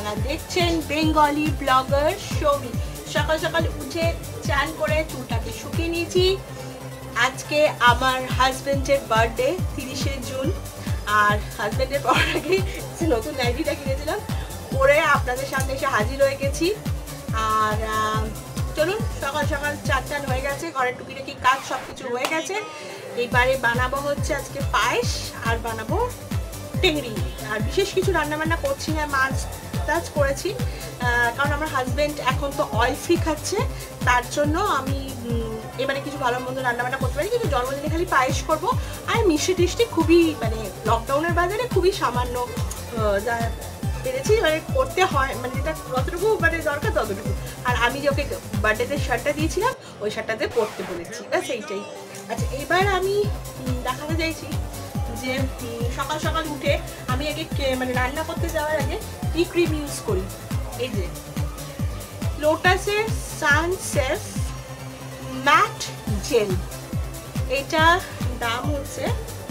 আপনারা দেখছেন Bengali blogger Soumi. সকাল সকাল উঠে চান করে চুলটাকে শুকিয়ে নিয়েছি। আজকে আমার হাজবেন্ডের বার্থডে 30শে জুন, আর হাজবেন্ডের পর আগে নতুন নাইটিটা কিনেছিলাম, পরে আপনাদের সামনে এসে হাজির হয়ে গেছি। আর চলুন, সকাল সকাল চান হয়ে গেছে, ঘরের টুকিটাকি কাজ সব কিছু হয়ে গেছে। এইবারে বানাবো হচ্ছে আজকে পায়েস, আর বানাবো টেংরি। আর বিশেষ কিছু রান্নাবান্না করছি না, মাছ টাচ করেছি, কারণ আমার হাজবেন্ড এখন তো অয়েল ফ্রি খাচ্ছে, তার জন্য আমি এবারে কিছু ভালো মন্দ রান্নাবান্না করতে পারি, কিন্তু জন্মদিনে খালি পায়েস করবো। আর মিষ্টি টিষ্টি খুবই মানে লকডাউনের বাজারে খুবই সামান্য যা পেরেছি মানে করতে হয়, মানে যেটা যতটুকু মানে দরকার ততটুকু। আর আমি যে ওকে বার্থডেতে শার্টটা দিয়েছিলাম ওই শার্টটাতে পরতে বলেছি, ব্যাস এইটাই। আচ্ছা, এবার আমি দেখাতে চাইছি যে সকাল সকাল উঠে আমি আগে মানে রান্না করতে যাওয়ার আগে কি ক্রিম ইউজ করি। এই যে লোটাসের সানসেফ ম্যাট জেল, এটা দাম হচ্ছে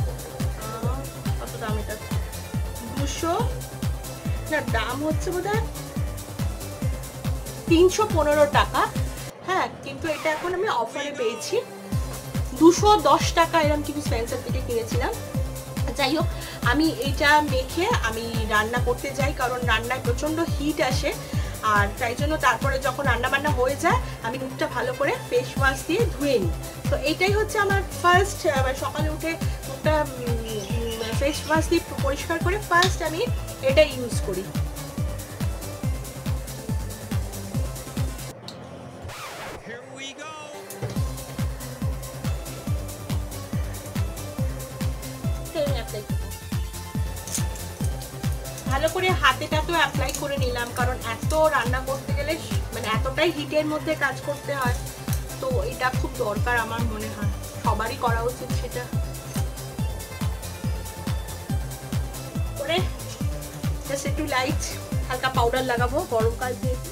কত দাম, এটা 200 না, দাম হচ্ছে বোধহয় 315 টাকা। হ্যাঁ, কিন্তু এটা এখন আমি অফারে পেয়েছি 210 টাকা, এরকম কিছু স্পেন্সার থেকে কিনেছিলাম। যাই হোক, আমি এইটা মেখে আমি রান্না করতে যাই, কারণ রান্নায় প্রচণ্ড হিট আসে, আর তাই জন্য তারপরে যখন রান্না বান্না হয়ে যায় আমি মুখটা ভালো করে ফেস ওয়াশ দিয়ে ধুয়ে নিই। তো এইটাই হচ্ছে আমার ফার্স্ট, সকালে উঠে মুখটা ফেস ওয়াশ দিয়ে পরিষ্কার করে ফার্স্ট আমি এটা ইউজ করি। ভালো করে হাতেটাকেও অ্যাপ্লাই করে নিলাম, কারণ এত রান্না করতে গেলে মানে এতটাই হিটের মধ্যে কাজ করতে হয়, তো এটা খুব দরকার আমার মনে হয়, সবারই করা উচিত সেটা। করে জাস্ট একটু লাইট হালকা পাউডার লাগাবো, গরমকাল যেহেতু।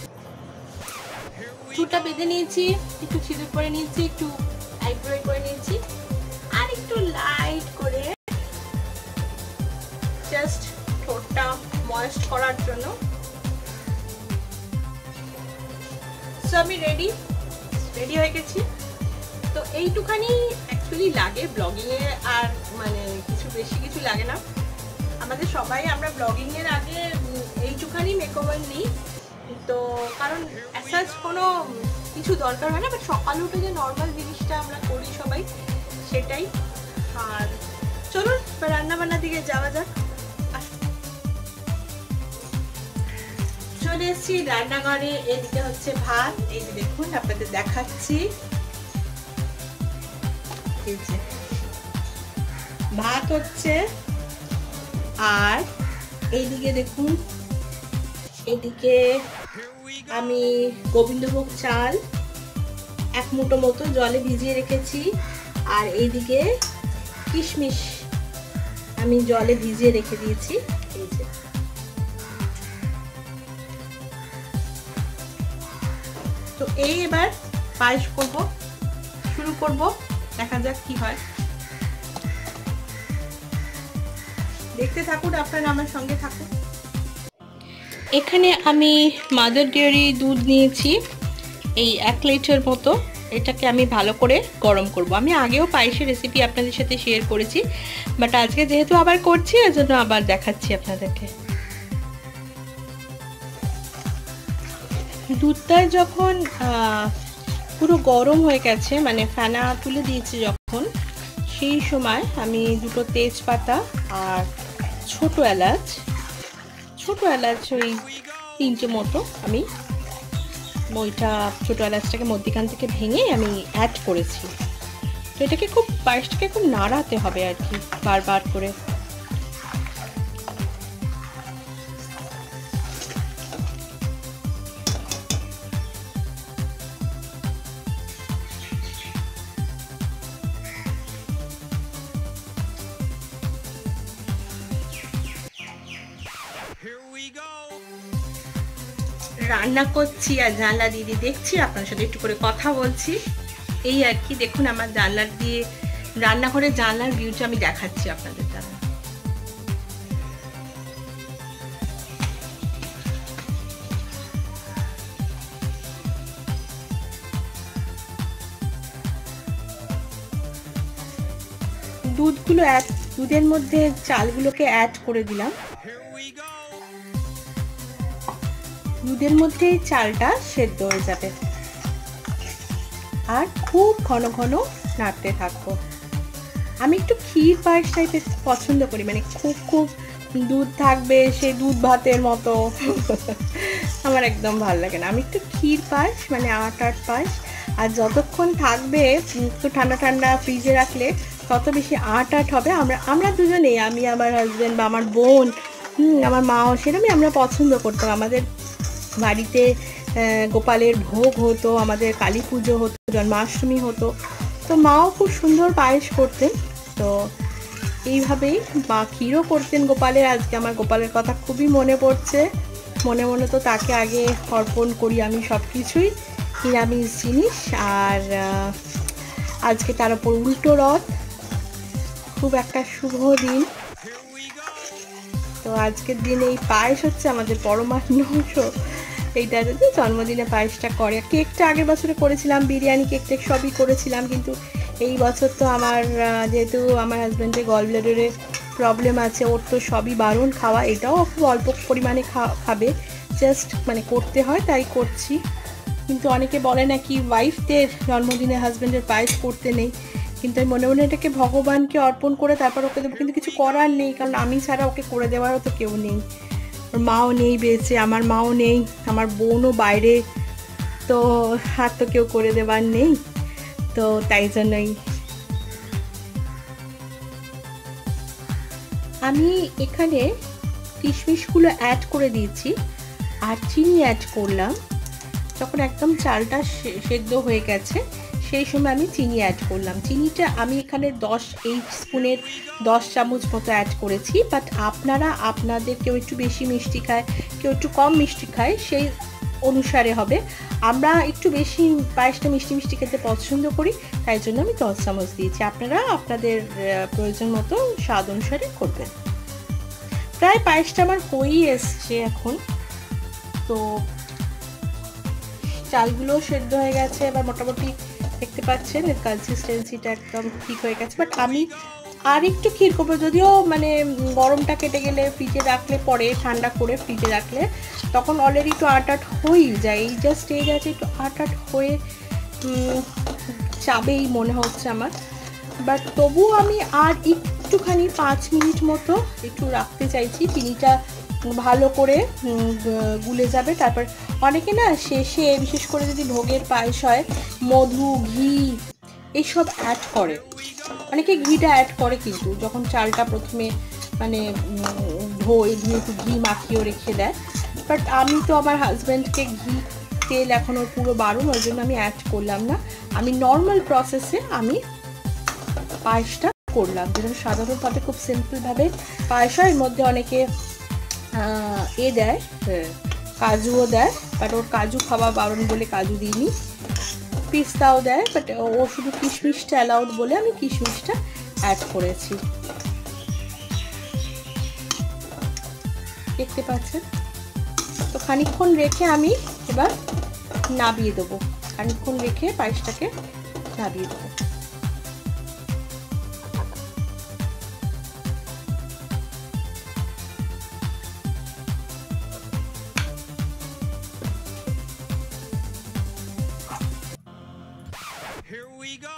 চুলটা বেঁধে নিয়েছি, একটু সিঁদুর করে নিয়েছি, একটু আইব্রো করে নিয়েছি, আর একটু লাইট করে জাস্ট ঠোঁটটা ময়েস্ট করার জন্য। সো আমি রেডি হয়ে গেছি। তো এইটুখানি অ্যাকচুয়ালি লাগে ব্লগিং এ, আর মানে বেশি কিছু লাগে না। আমাদের সবাই আমরা ব্লগিং এর আগে এইটুখানি মেকওভার নিই, তো কারণ অ্যাসাজ কোনো কিছু দরকার হয় না, বাট সকালে উঠে যে নর্মাল জিনিসটা আমরা করি সবাই সেটাই। আর চলুন রান্না বান্নার দিকে যাওয়া যাক। চলে এসেছি রান্নাঘরে, এদিকে হচ্ছে ভাত, এই যে দেখুন আপনাদের দেখাচ্ছি, এই যে ভাত হচ্ছে, আর এইদিকে দেখুন, এদিকে আমি গোবিন্দভোগ চাল 1 মুঠো মতো জলে ভিজিয়ে রেখেছি, আর এইদিকে কিশমিশ আমি জলে ভিজিয়ে রেখে দিয়েছি। এই যে তো এই এবার পায়েস করব, শুরু করব, দেখা যাক কি হয়। দেখতে থাকুন আপনারা, আমার সঙ্গে থাকুন। এখানে আমি মাদার ডেয়ারি দুধ নিয়েছি, এই 1 লিটার মতো। এটাকে আমি ভালো করে গরম করব। আমি আগেও পায়েসের রেসিপি আপনাদের সাথে শেয়ার করেছি, বাট আজকে যেহেতু আবার করছি এজন্য আবার দেখাচ্ছি আপনাদেরকে। দুধটা যখন পুরো গরম হয়ে গেছে, মানে ফেনা তুলে দিয়েছি যখন, সেই সময় আমি 2টো তেজপাতা আর ছোট এলাচ ওই 3টে মতো আমি ওইটা ছোট এলাচটাকে মধ্যখান থেকে ভেঙে আমি অ্যাড করেছি। তো এটাকে পায়েসটাকে খুব নাড়াতে হবে আর কি, বারবার করে। রান্না করছি আর জানলা দিয়ে দেখছি, আপনার সাথে একটু করে কথা বলছি, এই আর কি। দেখুন আমার জানলা দিয়ে রান্নাঘরের জানলার ভিউটা আমি দেখাচ্ছি আপনাদের দ্বারা। দুধের মধ্যে চালগুলোকে অ্যাড করে দিলাম। দুধের মধ্যে চালটা সেদ্ধ হয়ে যাবে আর খুব ঘন ঘন নাড়তে থাকবো। আমি একটু ক্ষীর পায়েস টাইপের পছন্দ করি, মানে খুব খুব দুধ থাকবে, সেই দুধ ভাতের মতো আমার একদম ভালো লাগে না। আমি একটু ক্ষীর পায়েস, মানে আটার পায়েস, আর যতক্ষণ থাকবে একটু ঠান্ডা ঠান্ডা ফ্রিজে রাখলে তত বেশি আট হবে। আমরা দুজনেই, আমি, আমার হাজব্যান্ড বা আমার বোন, আমার মাও সেরকমই আমরা পছন্দ করতাম। আমাদের বাড়িতে গোপালের ভোগ হতো, আমাদের কালী পুজো হতো, জন্মাষ্টমী হতো, তো মাও খুব সুন্দর পায়েস করতেন। তো এইভাবেই মা ক্ষীরও করতেন গোপালের। আজকে আমার গোপালের কথা খুবই মনে পড়ছে, মনে মনে তো তাকে আগে অর্পণ করি আমি সব কিছুই, নিরামিষ জিনিস। আর আজকে তার উপর উল্টো রথ, খুব একটা শুভ দিন। তো আজকের দিনে এই পায়েস হচ্ছে আমাদের পরমান্ন অংশ। এইটা যদি জন্মদিনে পায়েসটা করে, কেকটা আগের বছরে করেছিলাম, বিরিয়ানি কেক টেক সবই করেছিলাম, কিন্তু এই বছর তো আমার যেহেতু আমার হাজব্যান্ডের গল ব্লাডারে প্রবলেম আছে, ওর তো সবই বারণ খাওয়া, এটাও খুব অল্প পরিমাণে খাবে, জাস্ট মানে করতে হয় তাই করছি। কিন্তু অনেকে বলে নাকি ওয়াইফদের জন্মদিনে হাজব্যান্ডের পায়েস করতে নেই, কিন্তু আমি মনে মনে এটাকে ভগবানকে অর্পণ করে তারপর ওকে দেবো, কিন্তু কিছু করার নেই, কারণ আমি ছাড়া ওকে করে দেওয়ারও তো কেউ নেই। ওর মাও নেই বেঁচে, আমার মাও নেই, আমার বোনও বাইরে, তো আর তো কেউ করে দেওয়ার নেই। তো তাই জন্যই আমি এখানে কিশমিশগুলো অ্যাড করে দিয়েছি আর চিনি অ্যাড করলাম। যখন একদম চালটা সেদ্ধ হয়ে গেছে সেই সময় আমি চিনি অ্যাড করলাম। চিনিটা আমি এখানে 10 স্পুনের 10 চামচ মতো অ্যাড করেছি, বাট আপনারা আপনাদের কেউ একটু বেশি মিষ্টি খায়, কেউ একটু কম মিষ্টি খায়, সেই অনুসারে হবে। আমরা একটু বেশি পায়েসটা মিষ্টি মিষ্টি খেতে পছন্দ করি, তাই জন্য আমি 10 চামচ দিয়েছি। আপনারা আপনাদের প্রয়োজন মতো স্বাদ অনুসারে করবেন। প্রায় পায়েসটা আমার হয়েই এসছে এখন, তো চালগুলো সেদ্ধ হয়ে গেছে, এবার মোটামুটি দেখতে পাচ্ছেন এর কনসিস্টেন্সিটা একদম ঠিক হয়ে গেছে। বাট আমি আর একটু ক্ষীর করবো, যদিও মানে গরমটা কেটে গেলে ফ্রিজে রাখলে, পরে ঠান্ডা করে ফ্রিজে রাখলে তখন অলরেডি একটু আট হয়েই যায়। এই যা স্টেজ আছে একটু আট হয়ে যাবেই মনে হচ্ছে আমার, বাট তবুও আমি আর একটুখানি 5 মিনিট মতো একটু রাখতে চাইছি, চিনিটা ভালো করে গুলে যাবে। তারপর অনেকে না শেষে, বিশেষ করে যদি ভোগের পায়েস হয়, মধু, ঘি এইসব অ্যাড করে, অনেকে ঘিটা অ্যাড করে, কিন্তু যখন চালটা প্রথমে মানে দিয়ে একটু ঘি মাখিয়ে রেখে দেয়। বাট আমি তো আমার হাজব্যান্ডকে ঘি তেল এখনও পুরো বারণ, ওই জন্য আমি অ্যাড করলাম না। আমি নর্মাল প্রসেসে আমি পায়েসটা করলাম, যেটা সাধারণভাবে খুব সিম্পলভাবে পায়েস হয়। এর মধ্যে অনেকে দেয়, কাজুও দেয়, বাট ওর কাজু খাওয়া বারণ বলে কাজু দিইনি। পিস্তাও দেয়, বাট ও শুধু কিশমিশটা অ্যালাউড বলে আমি কিশমিশটা অ্যাড করেছি। দেখতে পাচ্ছেন? তো খানিকক্ষণ রেখে আমি এবার নাবিয়ে দেবো, খানিকক্ষণ রেখে পায়েসটাকে নাবিয়ে দেবো। Here we go.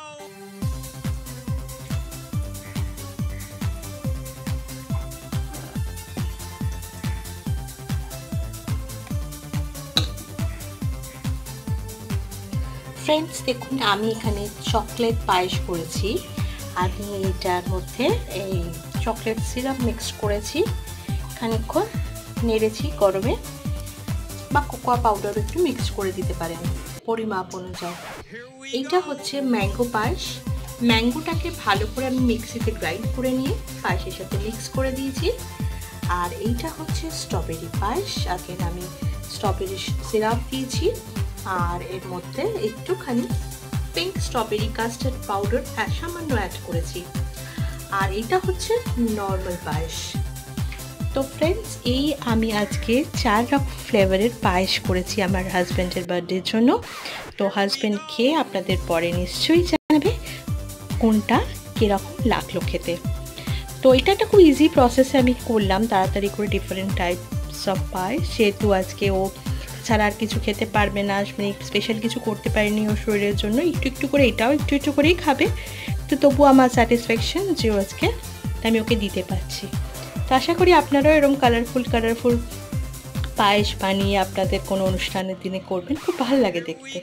ফ্রেন্ডস, দেখুন আমি এখানে চকলেট পায়েস করেছি। আমি এটার মধ্যে এই চকলেট সিরাপ মিক্স করেছি, খানিকক্ষণ নেড়েছি গরমে, বা কোকোয়া পাউডার একটু মিক্স করে দিতে পারেন পরিমাপ অনুযায়ী। এইটা হচ্ছে ম্যাঙ্গো পায়েস। ম্যাঙ্গোটাকে ভালো করে আমি মিক্সিতে গ্রাইন্ড করে নিয়ে পায়েসের সাথে মিক্স করে দিয়েছি। আর এইটা হচ্ছে স্ট্রবেরি পায়েস। আগে আমি স্ট্রবেরি সিরাপ দিয়েছি, আর এর মধ্যে একটুখানি পিঙ্ক স্ট্রবেরি কাস্টার্ড পাউডার সামান্য অ্যাড করেছি। আর এটা হচ্ছে নর্মাল পায়েস। তো ফ্রেন্ডস, এই আমি আজকে 4 রকম ফ্লেভারের পায়েস করেছি আমার হাজব্যান্ডের বার্থডের জন্য। তো হাজব্যান্ড খেয়ে আপনাদের পরে নিশ্চয়ই জানাবে কোনটা কীরকম লাগলো খেতে। তো এটা একটা খুব ইজি প্রসেসে আমি করলাম, তাড়াতাড়ি করে ডিফারেন্ট টাইপস অফ পায়েস। যেহেতু আজকে ও ছাড়া আর কিছু খেতে পারবে না, মানে স্পেশাল কিছু করতে পারিনি ওর শরীরের জন্য, একটু একটু করে এটাও একটু একটু করেই খাবে। তো তবু আমার স্যাটিসফ্যাকশন যে আজকে আমি ওকে দিতে পারছি। তো আশা করি আপনারাও এরকম কালারফুল পায়েস বানিয়ে আপনাদের কোনো অনুষ্ঠানের দিনে করবেন, খুব ভালো লাগে দেখতে।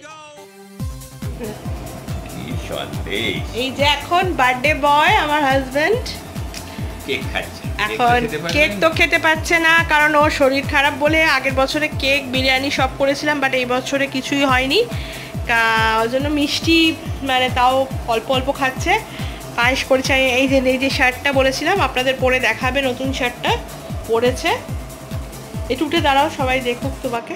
এই যে এখন বার্থডে বয় আমার হাজব্যান্ড কেক খাচ্ছে। এখন কেক তো খেতে পাচ্ছে না, কারণ ওর শরীর খারাপ বলে। আগের বছরে কেক বিরিয়ানি সব করেছিলাম, বাট এই বছরে কিছুই হয়নি, ওই জন্য মিষ্টি মানে তাও অল্প অল্প খাচ্ছে। পায়েস করেছে। এই যে শার্টটা বলেছিলাম আপনাদের পরে দেখাবে, নতুন শার্টটা পরেছে। একটু উঠে দাঁড়াও, সবাই দেখুক তোমাকে।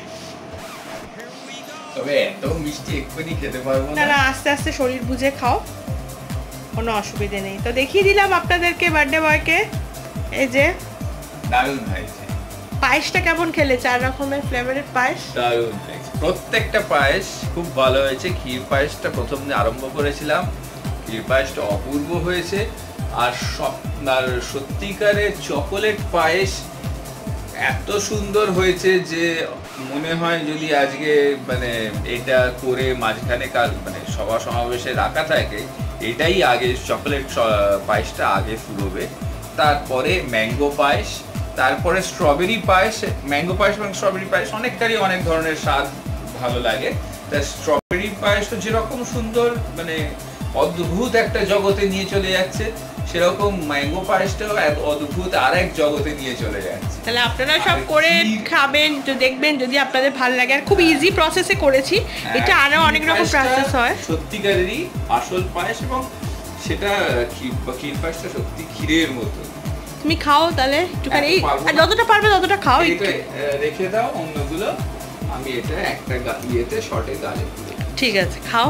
তবে এত মিষ্টি এক্ষুনি খেতে পারবো না, আস্তে আস্তে শরীর বুঝে খাও, কোনো অসুবিধে নেই। তো দেখিয়ে দিলাম আপনাদেরকে বার্থডে বয়কে। এই যে দারুণ হয়েছে। পায়েসটা কেমন খেলে? 4 রকমের ফ্লেভারের পায়েস দারুণ হয়েছে, প্রত্যেকটা পায়েস খুব ভালো হয়েছে। ক্ষীর পায়েসটা প্রথম দিন আরম্ভ করেছিলাম, ক্ষীর পায়েসটা অপূর্ব হয়েছে। আর সত্যিকারের চকোলেট পায়েস এত সুন্দর হয়েছে যে মনে হয় যদি আজকে মানে এটা করে মাঝখানে মানে সভা সমাবেশে রাখা থাকে, এটাই আগে চকোলেট পায়েসটা আগে ফুরোবে, তারপরে ম্যাঙ্গো পায়েস, তারপরে স্ট্রবেরি পায়েস। ম্যাঙ্গো পায়েস এবং স্ট্রবেরি পায়েস অনেকটারই অনেক ধরনের স্বাদ ভালো লাগে। তা স্ট্রবেরি পায়েসটা যেরকম সুন্দর মানে অদ্ভুত একটা জগতে নিয়ে চলে যাচ্ছে, সেরকম ম্যাঙ্গো পায়েসটাও অদ্ভুত আরেক জগতে নিয়ে চলে যাচ্ছে। তাহলে আপনারা সব করে খাবেন, তো দেখবেন যদি আপনাদের ভালো লাগে। আর খুব ইজি প্রসেসে করেছি, এটা আরো অনেক রকম প্রসেস হয়। সত্যিকারেরই আসল পায়েস, এবং সেটা ক্ষীর পায়েসটা সত্যি ক্ষীরের মতো। তুমি খাও তাহলে একটুখানি, আর যতটা পারবে ততটা খাও। রেখে দাও অন্যগুলো, আমি এটা একটা ইয়েতে শর্টে গালে। ঠিক আছে, খাও।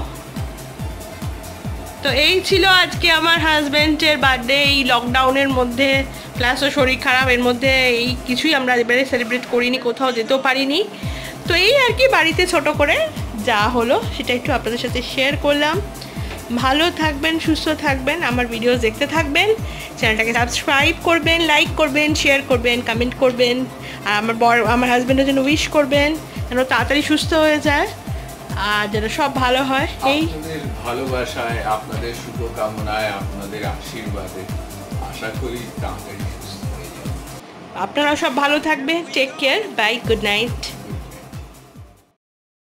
তো এই ছিল আজকে আমার হাজব্যান্ডের বার্থডে, এই লকডাউনের মধ্যে, প্লাস ও শরীর খারাপ, এর মধ্যে এই কিছুই আমরা এবারে সেলিব্রেট করিনি, কোথাও যেতেও পারিনি। তো এই আর কি বাড়িতে ছোট করে যা হলো সেটা একটু আপনাদের সাথে শেয়ার করলাম। ভালো থাকবেন, সুস্থ থাকবেন, আমার ভিডিও দেখতে থাকবেন, চ্যানেলটাকে সাবস্ক্রাইব করবেন, লাইক করবেন, শেয়ার করবেন, কমেন্ট করবেন। আর আমার হাজব্যান্ডের জন্য উইশ করবেন যেন তাড়াতাড়ি সুস্থ হয়ে যায় আর যেন সব ভালো হয়। এই আপনাদের ভালোবাসায়, আপনাদের শুভকামনায়, আপনাদের আশীর্বাদে আশা করি তাড়াতাড়ি সুস্থ হয়ে যাবে। আপনারা সব ভালো থাকবেন। Take care, bye, good night.